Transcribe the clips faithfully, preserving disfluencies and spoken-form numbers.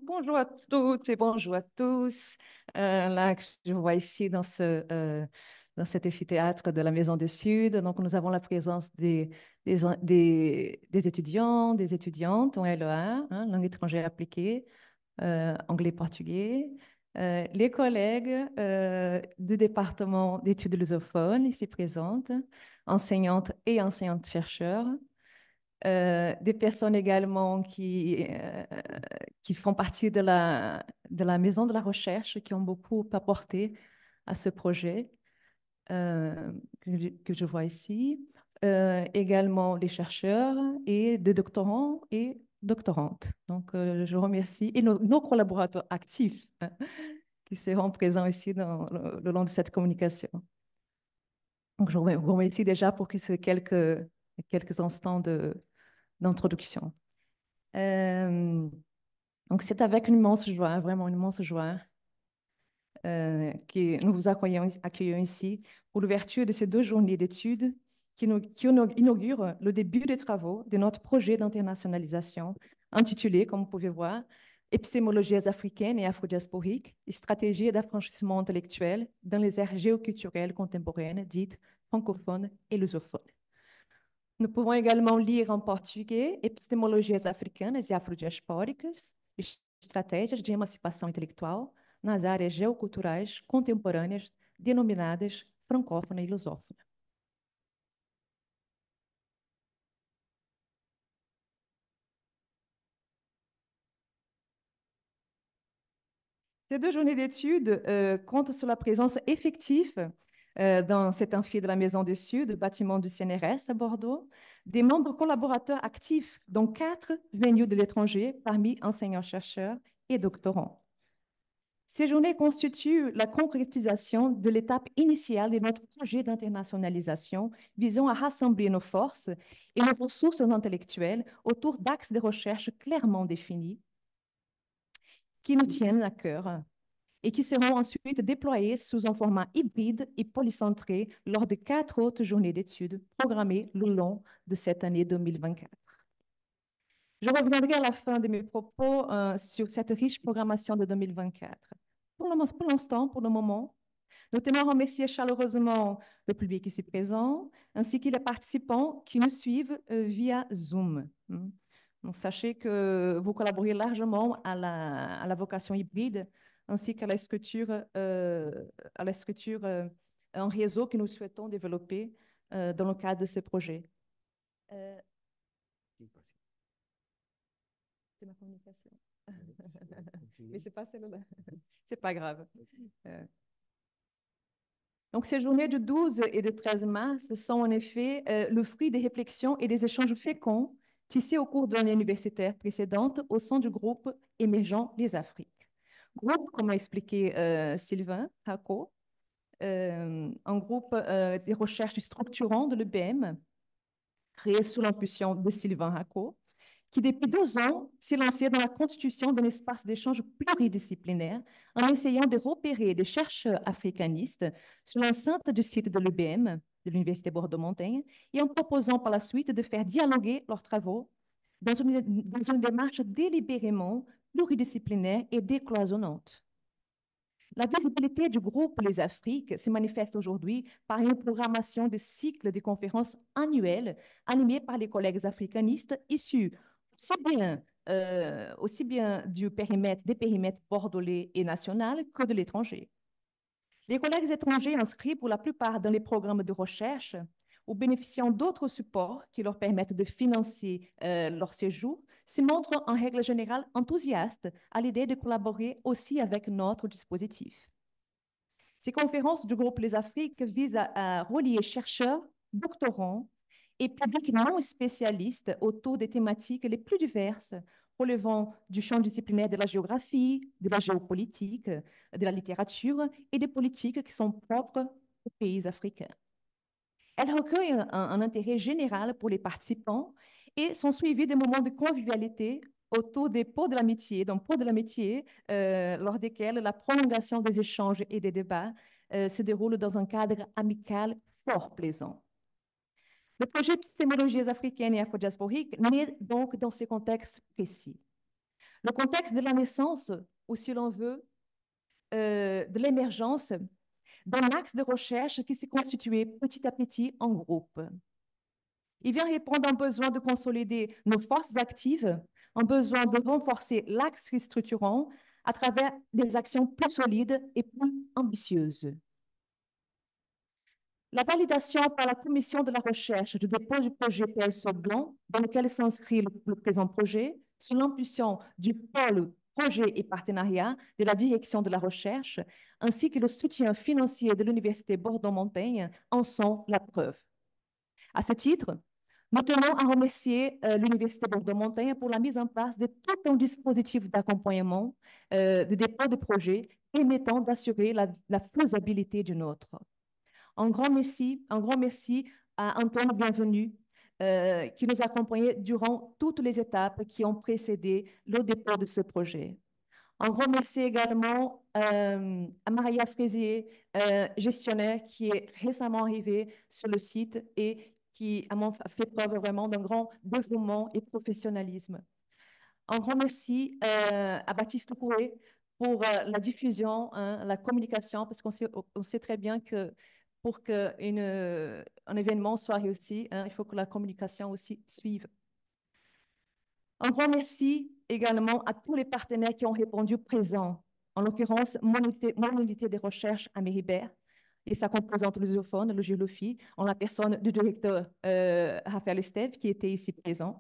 Bonjour à toutes et bonjour à tous. Euh, là, je vois ici dans ce, euh, dans cet amphithéâtre de la Maison du Sud. Donc, nous avons la présence des, des, des, des étudiants, des étudiantes en L E A, hein, langue étrangère appliquée, euh, anglais-portugais. Euh, les collègues euh, du département d'études lusophones ici présentes, enseignantes et enseignantes-chercheurs. Euh, des personnes également qui, euh, qui font partie de la, de la maison de la recherche, qui ont beaucoup apporté à ce projet euh, que, je- que je vois ici. Euh, également les chercheurs et des doctorants et doctorantes. Donc, euh, je remercie et nos, nos collaborateurs actifs hein, qui seront présents ici dans, le, le long de cette communication. Donc, je vous remercie déjà pour que ce quelques, quelques instants de, d'introduction. Euh, donc, c'est avec une immense joie, vraiment une immense joie, euh, que nous vous accueillons, accueillons ici pour l'ouverture de ces deux journées d'études qui, nous- qui inaugurent le début des travaux de notre projet d'internationalisation intitulé, comme vous pouvez voir, Épistémologies africaines et afrodiasporiques, stratégies d'affranchissement intellectuel dans les aires géoculturelles contemporaines dites francophones et lusophones. Nous pouvons également lire en português Epistemologias africanas e afrodiaspóricas, estratégias de emancipação intelectual nas áreas geoculturais contemporâneas denominadas francófona e lusófona. Ces deux journées d'études euh, comptent sur la présence effective euh, dans cet amphi de la Maison du Sud, bâtiment du C N R S à Bordeaux, des membres collaborateurs actifs, dont quatre venus de l'étranger parmi enseignants-chercheurs et doctorants. Ces journées constituent la concrétisation de l'étape initiale de notre projet d'internationalisation visant à rassembler nos forces et nos ressources intellectuelles autour d'axes de recherche clairement définis qui nous tiennent à cœur et qui seront ensuite déployés sous un format hybride et polycentré lors de quatre autres journées d'études programmées le long de cette année deux mille vingt-quatre. Je reviendrai à la fin de mes propos euh, sur cette riche programmation de deux mille vingt-quatre. Pour l'instant, pour le moment, nous tenons à remercier chaleureusement le public ici présent, ainsi que les participants qui nous suivent euh, via Zoom. Hmm. Donc, sachez que vous collaborez largement à la, à la vocation hybride, ainsi qu'à la structure, euh, à la structure euh, en réseau que nous souhaitons développer euh, dans le cadre de ce projet. Euh, c'est ma communication. Mais c'est pas celle-là. C'est pas grave. Euh, Donc, ces journées du douze et du treize mars sont en effet euh, le fruit des réflexions et des échanges féconds tissés au cours de l'année universitaire précédente au sein du groupe émergent Les Afriques. Groupe, comme a expliqué euh, Sylvain Hacot, euh, un groupe euh, de recherche structurant de l'U B M, créé sous l'impulsion de Sylvain Hacot, qui depuis deux ans s'est lancé dans la constitution d'un espace d'échange pluridisciplinaire en essayant de repérer des chercheurs africanistes sur l'enceinte du site de l'U B M, de l'Université Bordeaux-Montaigne, et en proposant par la suite de faire dialoguer leurs travaux dans une, dans une démarche délibérément pluridisciplinaire et décloisonnante. La visibilité du groupe Les Afriques se manifeste aujourd'hui par une programmation de cycles de conférences annuelles animées par les collègues africanistes issus aussi bien, euh, aussi bien du périmètre, des périmètres bordelais et national que de l'étranger. Les collègues étrangers inscrits pour la plupart dans les programmes de recherche ou bénéficiant d'autres supports qui leur permettent de financer euh, leur séjour se montrent en règle générale enthousiastes à l'idée de collaborer aussi avec notre dispositif. Ces conférences du groupe Les Afriques visent à, à relier chercheurs, doctorants et publics non spécialistes autour des thématiques les plus diverses relevant du champ disciplinaire de la géographie, de la géopolitique, de la littérature et des politiques qui sont propres aux pays africains. Elles recueillent un, un intérêt général pour les participants et sont suivies de moments de convivialité autour des pots de l'amitié, donc pots de l'amitié, euh, lors desquels la prolongation des échanges et des débats euh, se déroule dans un cadre amical fort plaisant. Le projet Épistémologies africaines et afrodiasporiques naît donc dans ce contexte précis. Le contexte de la naissance, ou si l'on veut, euh, de l'émergence d'un axe de recherche qui s'est constitué petit à petit en groupe. Il vient répondre à un besoin de consolider nos forces actives, un besoin de renforcer l'axe structurant à travers des actions plus solides et plus ambitieuses. La validation par la commission de la recherche du dépôt du projet P S O blanc, dans lequel s'inscrit le, le présent projet, sous l'impulsion du pôle projet et partenariat de la direction de la recherche, ainsi que le soutien financier de l'Université Bordeaux-Montaigne, en sont la preuve. À ce titre, nous tenons à remercier euh, l'Université Bordeaux-Montaigne pour la mise en place de tout un dispositif d'accompagnement euh, de dépôt de projet permettant d'assurer la, la faisabilité du nôtre. Un grand merci, un grand merci à Antoine Bienvenu, euh, qui nous a accompagnés durant toutes les étapes qui ont précédé le dépôt de ce projet. Un grand merci également euh, à Maria Fraisier, euh, gestionnaire, qui est récemment arrivée sur le site et qui a fait preuve vraiment d'un grand dévouement et professionnalisme. Un grand merci euh, à Baptiste Coué pour euh, la diffusion, hein, la communication, parce qu'on sait, on sait très bien que pour qu'un événement soit réussi, hein, il faut que la communication aussi suive. Un grand merci également à tous les partenaires qui ont répondu présents, en l'occurrence mon unité, mon unité de recherche à Méribert et sa composante lusophone, le Gélophie, en la personne du directeur euh, Raphaël Estève, qui était ici présent.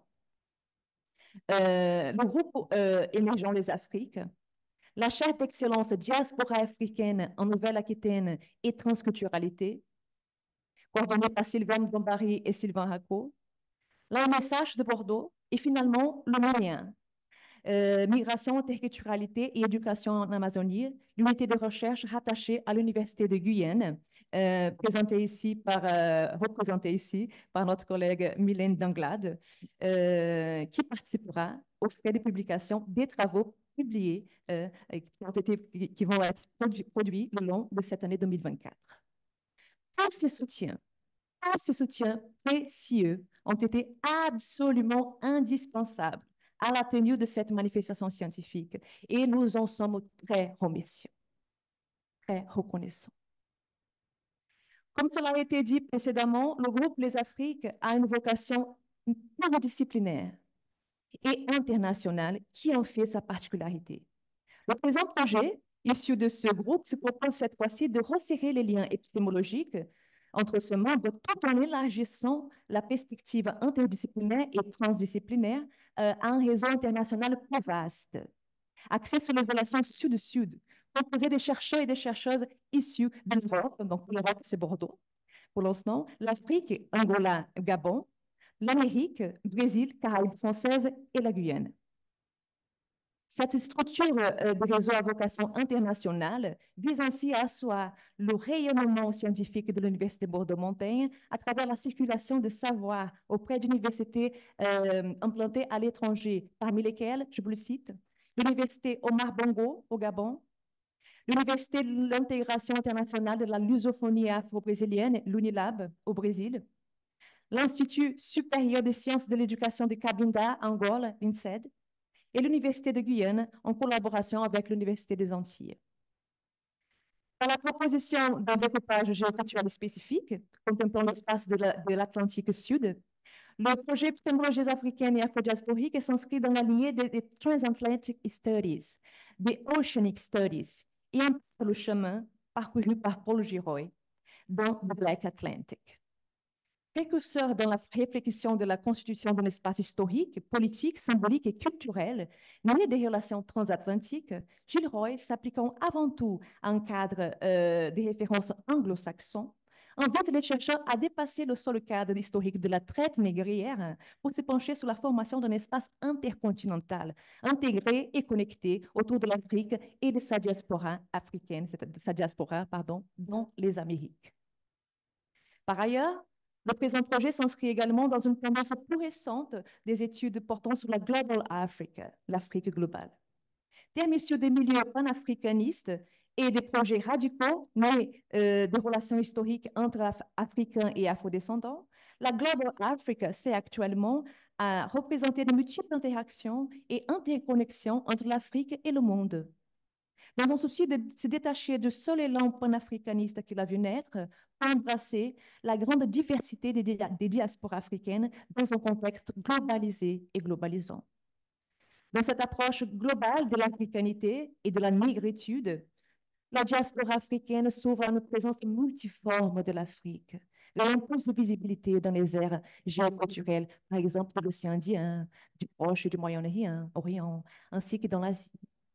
Euh, le groupe euh, Émergents les Afriques, la chaire d'excellence diaspora africaine en Nouvelle-Aquitaine et transculturalité, coordonnée par Sylvain Bombari et Sylvain Racco, l'A M S H de Bordeaux et finalement le moyen, euh, Migration, interculturalité et éducation en Amazonie, l'unité de recherche rattachée à l'Université de Guyane, euh, présentée ici par, euh, représentée ici par notre collègue Mylène Danglade, euh, qui participera aux frais de publication des travaux publiés euh, qui, ont été, qui vont être produits, produits le long de cette année deux mille vingt-quatre. Tous ces soutiens, tous ces soutiens précieux ont été absolument indispensables à la tenue de cette manifestation scientifique et nous en sommes très remerciants, très reconnaissants. Comme cela a été dit précédemment, le groupe Les Afriques a une vocation pluridisciplinaire et internationale qui en fait sa particularité. Le présent projet, issu de ce groupe, se propose cette fois-ci de resserrer les liens épistémologiques entre ce membre tout en élargissant la perspective interdisciplinaire et transdisciplinaire euh, à un réseau international plus vaste, axé sur les relations sud-sud, composé de chercheurs et de chercheuses issus de l'Europe, donc l'Europe c'est Bordeaux, pour l'instant, l'Afrique, Angola, Gabon, l'Amérique, Brésil, Caraïbes françaises et la Guyane. Cette structure euh, de réseau à vocation internationale vise ainsi à asseoir le rayonnement scientifique de l'Université Bordeaux-Montaigne à travers la circulation de savoir auprès d'universités euh, implantées à l'étranger, parmi lesquelles, je vous le cite, l'Université Omar Bongo au Gabon, l'Université de l'intégration internationale de la lusophonie afro-brésilienne, l'UNILAB, au Brésil, l'Institut supérieur des sciences de l'éducation de Cabinda, Angola, l'INSEAD, et l'Université de Guyane en collaboration avec l'Université des Antilles. Dans la proposition d'un découpage géoculturel spécifique, contemplant l'espace de l'Atlantique Sud, le projet Épistémologies africaines et afro-diasporiques s'inscrit dans la lignée des, des Transatlantic Studies, des Oceanic Studies, et un peu le chemin parcouru par Paul Giroy dans The Black Atlantic. Précurseur dans la réflexion de la constitution d'un espace historique, politique, symbolique et culturel, né des relations transatlantiques, Gilles Roy, s'appliquant avant tout à un cadre euh, des références anglo-saxons, invite les chercheurs à dépasser le seul cadre historique de la traite négrière pour se pencher sur la formation d'un espace intercontinental, intégré et connecté autour de l'Afrique et de sa diaspora africaine, de sa diaspora, pardon, dans les Amériques. Par ailleurs, le présent projet s'inscrit également dans une tendance plus récente des études portant sur la Global Africa, l'Afrique globale. Terme issu des milieux panafricanistes et des projets radicaux, mais euh, des relations historiques entre Af Africains et Afrodescendants, la Global Africa, c'est actuellement à représenter de multiples interactions et interconnexions entre l'Afrique et le monde. Dans un souci de se détacher du seul élan panafricaniste qu'il a vu naître, pour embrasser la grande diversité des, des diasporas africaines dans un contexte globalisé et globalisant. Dans cette approche globale de l'africanité et de la négritude, la diaspora africaine s'ouvre à une présence multiforme de l'Afrique, ayant plus de visibilité dans les aires géoculturelles, par exemple de l'océan Indien, du Proche et du Moyen-Orient, ainsi que dans l'Asie.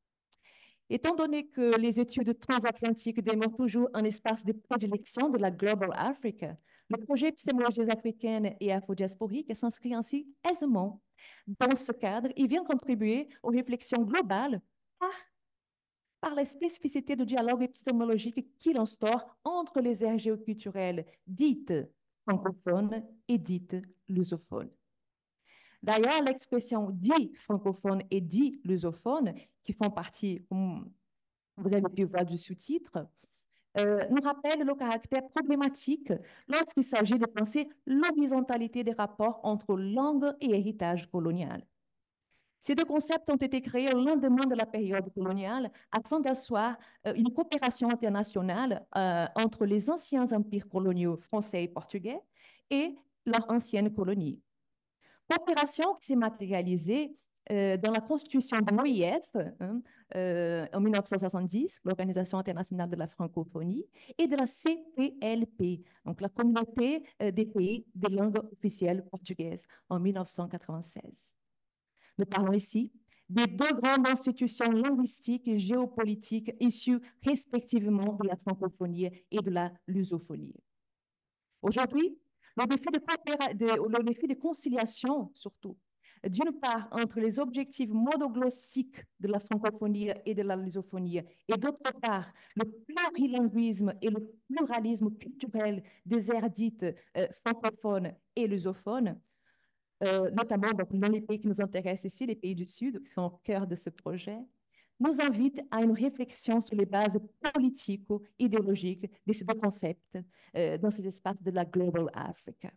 Étant donné que les études transatlantiques démontrent toujours un espace de prédilection de la Global Africa, le projet épistémologie africaine et afrodiasporique s'inscrit ainsi aisément dans ce cadre et vient contribuer aux réflexions globales par, par la spécificité du dialogue épistémologique qu'il instaure entre les aires géoculturelles dites francophones et dites lusophones. D'ailleurs, l'expression dit francophone et dit lusophone, qui font partie, comme vous avez pu voir du sous-titre, euh, nous rappelle le caractère problématique lorsqu'il s'agit de penser l'horizontalité des rapports entre langue et héritage colonial. Ces deux concepts ont été créés au lendemain de la période coloniale afin d'asseoir euh, une coopération internationale euh, entre les anciens empires coloniaux français et portugais et leurs anciennes colonies. Coopération qui s'est matérialisée euh, dans la constitution de l'O I F hein, euh, en mille neuf cent soixante-dix, l'Organisation internationale de la francophonie, et de la C P L P, donc la Communauté euh, des pays de langue officielle portugaise, en mille neuf cent quatre-vingt-seize. Nous parlons ici des deux grandes institutions linguistiques et géopolitiques issues respectivement de la francophonie et de la lusophonie. Aujourd'hui, le défi de, de, le défi de conciliation, surtout, d'une part, entre les objectifs monoglossiques de la francophonie et de la lusophonie, et d'autre part, le plurilinguisme et le pluralisme culturel des aires dites euh, francophones et lusophones, euh, notamment donc, dans les pays qui nous intéressent ici, les pays du Sud, qui sont au cœur de ce projet, nous invite à une réflexion sur les bases politico-idéologiques de ces deux concepts euh, dans ces espaces de la Global Africa.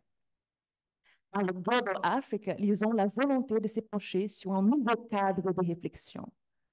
Dans le Global Africa, ils ont la volonté de se pencher sur un nouveau cadre de réflexion.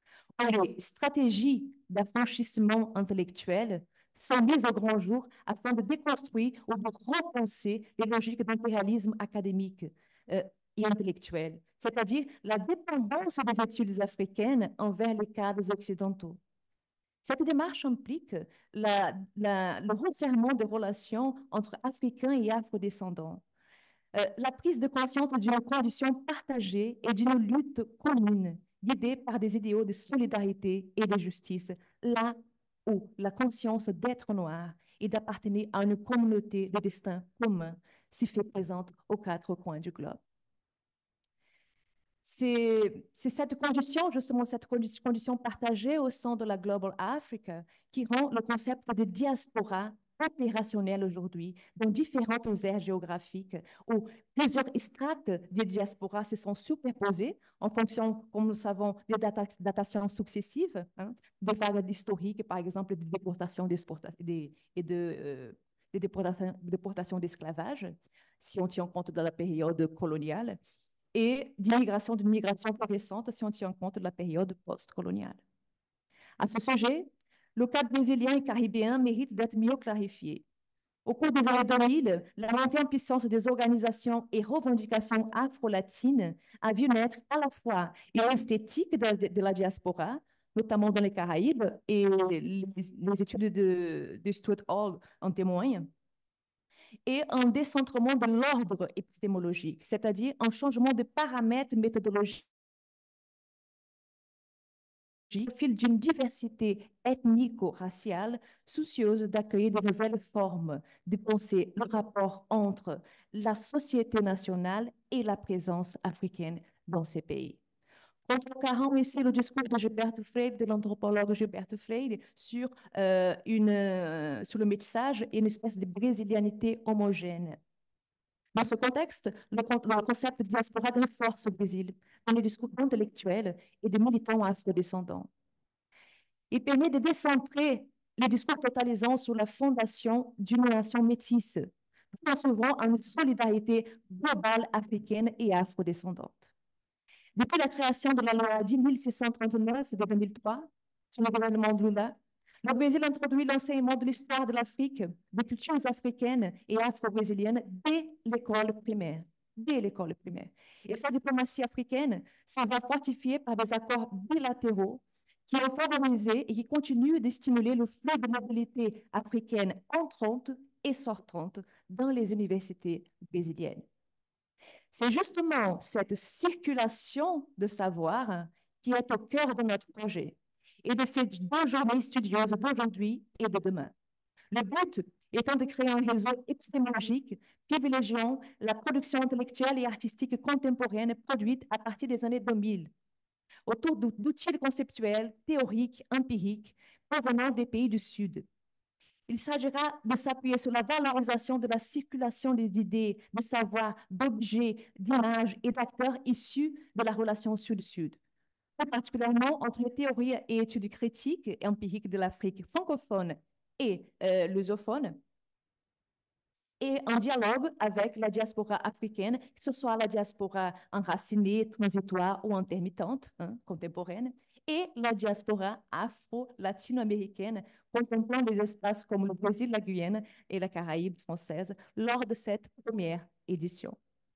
Les stratégies d'affranchissement intellectuel sont mises au grand jour afin de déconstruire ou de repenser les logiques d'impérialisme académique euh, et intellectuel, c'est-à-dire la dépendance des études africaines envers les cadres occidentaux. Cette démarche implique la, la, le resserrement des relations entre Africains et Afrodescendants, euh, la prise de conscience d'une condition partagée et d'une lutte commune, guidée par des idéaux de solidarité et de justice, là où la conscience d'être noir et d'appartenir à une communauté de destin commun s'y fait présente aux quatre coins du globe. C'est cette condition, justement, cette condition partagée au sein de la Global Africa qui rend le concept de diaspora opérationnel aujourd'hui dans différentes aires géographiques où plusieurs strates des diasporas se sont superposées en fonction, comme nous savons, des data datations successives, hein, des vagues historiques, par exemple, des déportations des, et de, euh, des déportations, déportations d'esclavage, si on tient compte de la période coloniale, et d'immigration, d'une migration plus récente si on tient compte de la période post-coloniale. À ce sujet, le cas brésilien et caribéen mérite d'être mieux clarifié. Au cours des années deux mille, la montée en puissance des organisations et revendications afro-latines a vu naître à la fois une esthétique de, de, de la diaspora, notamment dans les Caraïbes, et les, les études de, de Stuart Hall en témoignent, et un décentrement de l'ordre épistémologique, c'est-à-dire un changement de paramètres méthodologiques au fil d'une diversité ethnico-raciale soucieuse d'accueillir de nouvelles formes de penser le rapport entre la société nationale et la présence africaine dans ces pays. Contrecarrant ici le discours de Gilberto Freire, de l'anthropologue Gilberto Freire, sur, euh, une, euh, sur le métissage et une espèce de brésilianité homogène. Dans ce contexte, le, le concept de diaspora renforce au Brésil dans les discours intellectuels et de militants afrodescendants. Il permet de décentrer les discours totalisants sur la fondation d'une nation métisse, en s'ouvrant à une solidarité globale africaine et afrodescendante. Depuis la création de la loi dix mille six cent trente-neuf de deux mille trois, sous le gouvernement de Lula, le Brésil introduit l'enseignement de l'histoire de l'Afrique, des cultures africaines et afro-brésiliennes dès l'école primaire. Dès l'école primaire. Et sa diplomatie africaine s'en va fortifier par des accords bilatéraux qui ont favorisé et qui continuent de stimuler le flux de mobilité africaine entrante et sortante dans les universités brésiliennes. C'est justement cette circulation de savoir qui est au cœur de notre projet et de ces deux journées studieuses d'aujourd'hui et de demain. Le but étant de créer un réseau épistémologique privilégiant la production intellectuelle et artistique contemporaine produite à partir des années deux mille, autour d'outils conceptuels, théoriques, empiriques, provenant des pays du Sud. Il s'agira de s'appuyer sur la valorisation de la circulation des idées, de savoir, d'objets, d'images et d'acteurs issus de la relation Sud-Sud, particulièrement entre les théories et études critiques et empiriques de l'Afrique francophone et euh, lusophone, et en dialogue avec la diaspora africaine, que ce soit la diaspora enracinée, transitoire ou intermittente, hein, contemporaine, et la diaspora afro-latino-américaine, contemplant des espaces comme le Brésil, la Guyane et la Caraïbe française lors de cette première édition.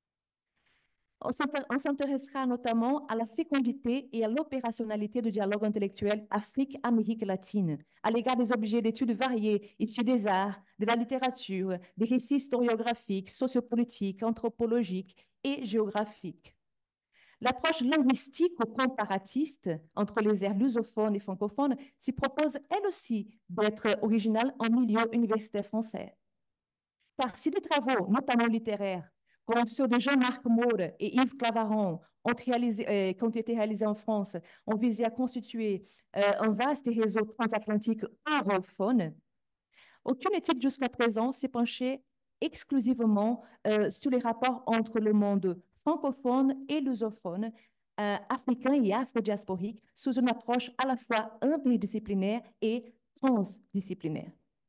On s'intéressera notamment à la fécondité et à l'opérationnalité du dialogue intellectuel Afrique-Amérique latine, à l'égard des objets d'études variés issus des arts, de la littérature, des récits historiographiques, sociopolitiques, anthropologiques et géographiques. L'approche linguistique ou comparatiste entre les aires lusophones et francophones s'y propose, elle aussi, d'être originale en milieu universitaire français. Car si des travaux, notamment littéraires, comme ceux de Jean-Marc Maure et Yves Clavaron, ont, réalisé, euh, qui ont été réalisés en France, ont visé à constituer euh, un vaste réseau transatlantique europhone, aucune étude jusqu'à présent s'est penchée exclusivement euh, sur les rapports entre le monde francophone et lusophone, euh, africain et afro-diasporique, sous une approche à la fois interdisciplinaire et transdisciplinaire.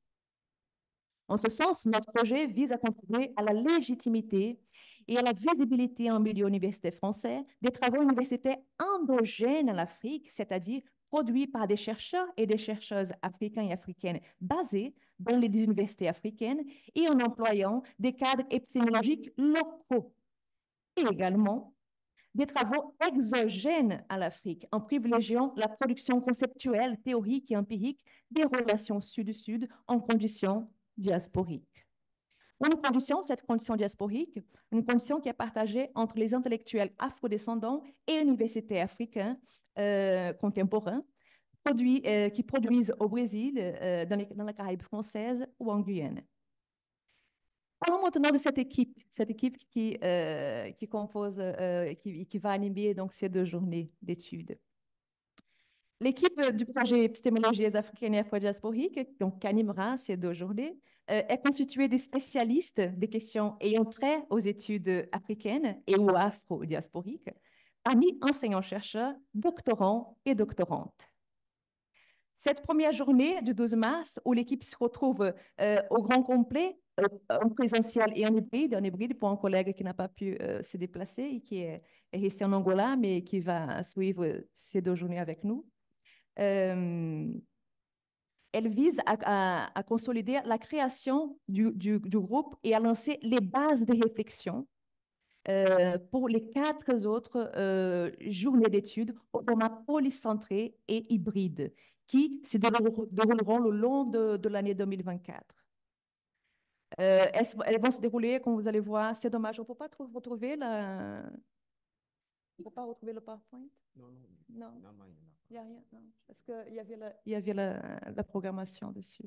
En ce sens, notre projet vise à contribuer à la légitimité et à la visibilité en milieu universitaire français des travaux universitaires endogènes à l'Afrique, c'est-à-dire produits par des chercheurs et des chercheuses africains et africaines basés dans les universités africaines et en employant des cadres épistémologiques locaux. Et également des travaux exogènes à l'Afrique, en privilégiant la production conceptuelle, théorique et empirique des relations sud-sud en conditions diasporiques. Une condition, cette condition diasporique, une condition qui est partagée entre les intellectuels afrodescendants et universitaires africains euh, contemporains, produits, euh, qui produisent au Brésil, euh, dans, les, dans la Caraïbe française ou en Guyane. Parlons maintenant de cette équipe, cette équipe qui, euh, qui compose, euh, qui, qui va animer donc ces deux journées d'études. L'équipe du projet Épistémologies africaines et afro-diasporiques, donc, qui animera ces deux journées, euh, est constituée des spécialistes des questions ayant trait aux études africaines et ou afro-diasporiques, parmi enseignants-chercheurs, doctorants et doctorantes. Cette première journée du douze mars, où l'équipe se retrouve euh, au grand complet, euh, en présentiel et en hybride, en hybride pour un collègue qui n'a pas pu euh, se déplacer et qui est, est resté en Angola, mais qui va suivre ces deux journées avec nous. Euh, elle vise à, à, à, consolider la création du, du, du groupe et à lancer les bases de réflexion euh, pour les quatre autres euh, journées d'études au format polycentré et hybride qui se dérouleront le long de, de l'année deux mille vingt-quatre. Euh, elles, elles vont se dérouler, comme vous allez voir, c'est dommage, on ne peut pas retrouver la... On ne peut pas retrouver le PowerPoint? Non, non. Non, non, non il n'y a rien. Non. Parce qu'il y avait, la, il y avait la, la programmation dessus.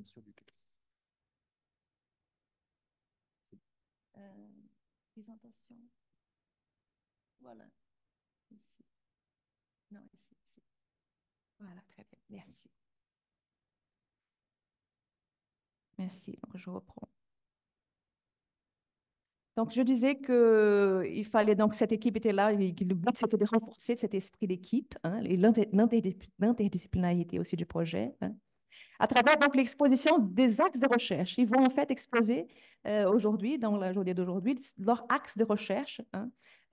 Euh, présentation. Voilà. Ici. Non, ici, ici. Voilà, très bien. Merci. Merci. Donc, je reprends. Donc, je disais qu'il fallait, donc, cette équipe était là, et le but, c'était de renforcer cet esprit d'équipe, hein, et l'interdisciplinarité aussi du projet, hein, à travers donc l'exposition des axes de recherche. Ils vont en fait exposer euh, aujourd'hui, dans la journée d'aujourd'hui, leurs axes de recherche, hein,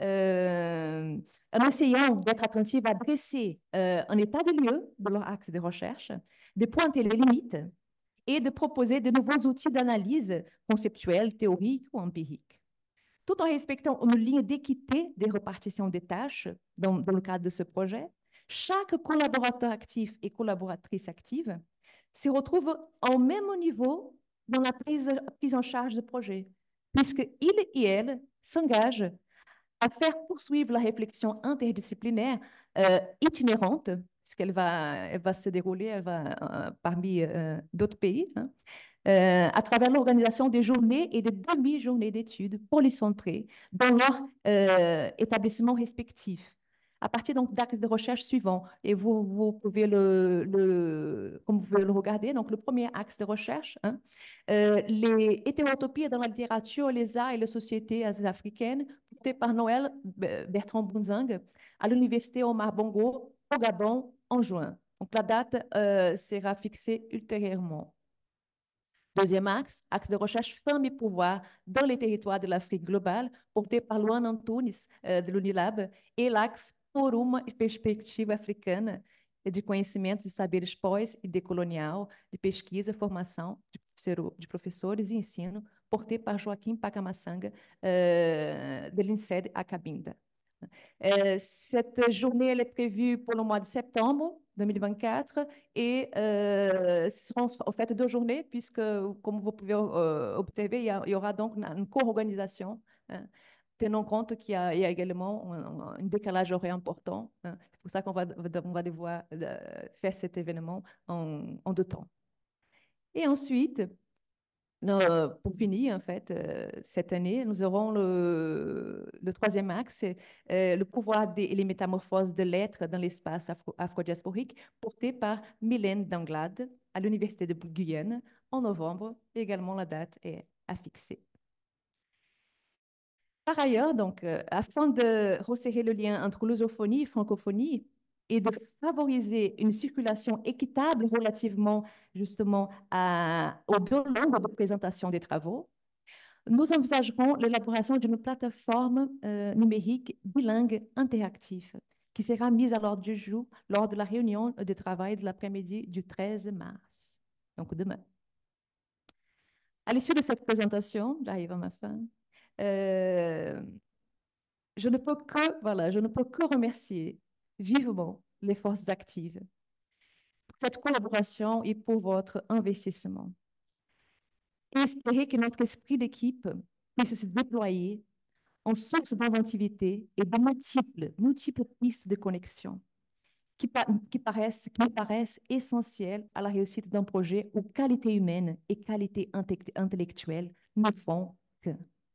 euh, en essayant d'être attentifs à dresser euh, un état des lieux de leurs axes de recherche, de pointer les limites et de proposer de nouveaux outils d'analyse conceptuelle, théorique ou empirique, tout en respectant une ligne d'équité des répartitions des tâches dans, dans le cadre de ce projet. Chaque collaborateur actif et collaboratrice active se retrouve au même niveau dans la prise, prise en charge du projet, puisqu'il et elle s'engagent à faire poursuivre la réflexion interdisciplinaire euh, itinérante, puisqu'elle va, elle va se dérouler elle va, euh, parmi euh, d'autres pays, hein, euh, à travers l'organisation des journées et des demi-journées d'études polycentrées dans leurs euh, établissements respectifs, à partir donc d'axes de recherche suivants. Et vous, vous pouvez le, le, comme vous pouvez le regarder, donc le premier axe de recherche, hein, euh, les hétérotopies dans la littérature, les arts et les sociétés africaines, porté par Noël Bertrand Bunzang à l'université Omar Bongo au Gabon en juin. Donc la date euh, sera fixée ultérieurement. Deuxième axe, axe de recherche femmes et pouvoir dans les territoires de l'Afrique globale, porté par Luana Antunes euh, de l'Unilab, et l'axe Forum e Perspectiva Africana de Conhecimentos e Saberes Pós e Decolonial, de Pesquisa, Formação de Professores e Ensino, porté par Joaquim Pacamassanga, euh, de l'INSEAD à Cabinda. Euh, cette journée, elle est prévue pour le mois de septembre deux mille vingt-quatre et euh, ce seront en fait deux journées puisque, comme vous pouvez euh, observer, il y, a, il y, aura donc une, une co-organisation, hein, tenant compte qu'il y, y a, également un, un décalage horaire important. Hein. C'est pour ça qu'on va, on va devoir euh, faire cet événement en, en deux temps. Et ensuite, non, euh, pour finir, en fait, euh, cette année, nous aurons le, le troisième axe, euh, le pouvoir des, et les métamorphoses de l'être dans l'espace afro, afro-diasporique, porté par Mylène Danglade à l'Université de Guyane en novembre. Et également, la date est à fixer. Par ailleurs, donc, euh, afin de resserrer le lien entre lusophonie et francophonie et de favoriser une circulation équitable relativement justement à, aux deux langues de présentation des travaux, nous envisagerons l'élaboration d'une plateforme euh, numérique bilingue interactive qui sera mise à l'ordre du jour lors de la réunion de travail de l'après-midi du treize mars, donc demain. À l'issue de cette présentation, j'arrive à ma fin, euh, je ne peux que, voilà, je ne peux que remercier vivement les forces actives pour cette collaboration et pour votre investissement. Et espérer que notre esprit d'équipe puisse se déployer en source d'inventivité et de multiples, multiples pistes de connexion qui, qui, paraissent, qui paraissent essentielles à la réussite d'un projet où qualité humaine et qualité intellectuelle ne font que.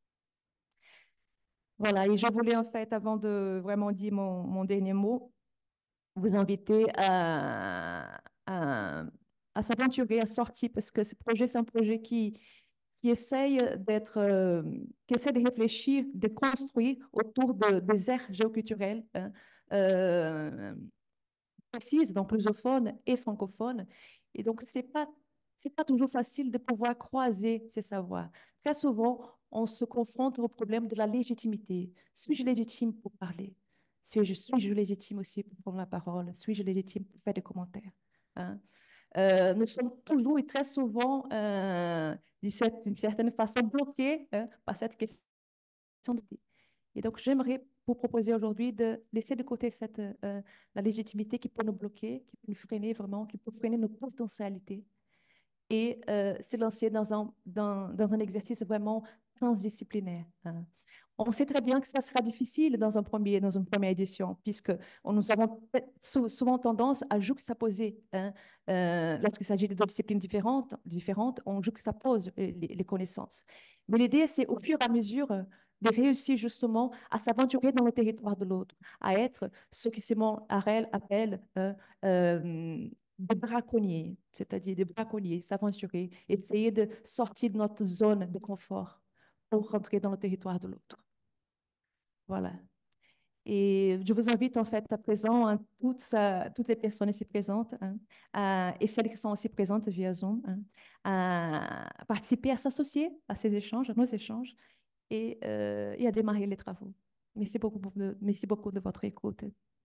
Voilà, et je voulais en fait, avant de vraiment dire mon, mon dernier mot, vous inviter à, à, à s'aventurer, à sortir, parce que ce projet, c'est un projet qui, qui essaye d'être, euh, qui essaie de réfléchir, de construire autour de, des aires géoculturelles hein, euh, précises, donc lusophones et francophones. Et donc, c'est pas, c'est pas toujours facile de pouvoir croiser ces savoirs. Très souvent, on se confronte au problème de la légitimité. Suis-je légitime pour parler? Suis-je suis légitime aussi pour prendre la parole? Suis-je légitime pour faire des commentaires? Hein? Euh, nous sommes toujours et très souvent, euh, d'une certaine façon, bloqués hein, par cette question. De... Et donc, j'aimerais vous proposer aujourd'hui de laisser de côté cette, euh, la légitimité qui peut nous bloquer, qui peut nous freiner vraiment, qui peut freiner nos potentialités et euh, se lancer dans un, dans, dans un exercice vraiment transdisciplinaire. Hein. On sait très bien que ça sera difficile dans, un premier, dans une première édition, puisque on, nous avons souvent tendance à juxtaposer. Hein, euh, lorsqu'il s'agit de deux disciplines différentes, différentes on juxtapose les, les connaissances. Mais l'idée, c'est au fur et à mesure de réussir justement à s'aventurer dans le territoire de l'autre, à être ce que Simon Harel appelle euh, euh, des braconniers, c'est-à-dire des braconniers, s'aventurer, essayer de sortir de notre zone de confort pour rentrer dans le territoire de l'autre. Voilà. Et je vous invite en fait à présent, hein, toutes, euh, toutes les personnes ici présentes, hein, à- et celles qui sont aussi présentes via Zoom, hein, à participer, à s'associer à ces échanges, à nos échanges, et, euh, et à démarrer les travaux. Merci beaucoup, pour de, merci beaucoup de votre écoute.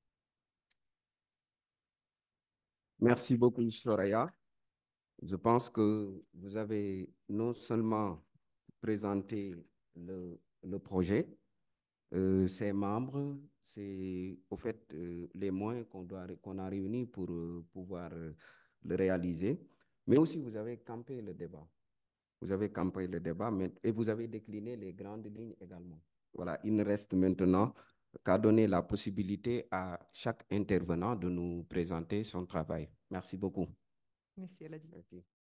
Merci beaucoup, Soraya. Je pense que vous avez non seulement présenté le, le projet, euh, ses membres, c'est au fait euh, les moyens qu'on doit, qu'on a réunis pour euh, pouvoir euh, le réaliser, mais aussi vous avez campé le débat. Vous avez campé le débat mais, et vous avez décliné les grandes lignes également. Voilà, il ne reste maintenant qu'à donner la possibilité à chaque intervenant de nous présenter son travail. Merci beaucoup. Merci, elle a dit. Merci.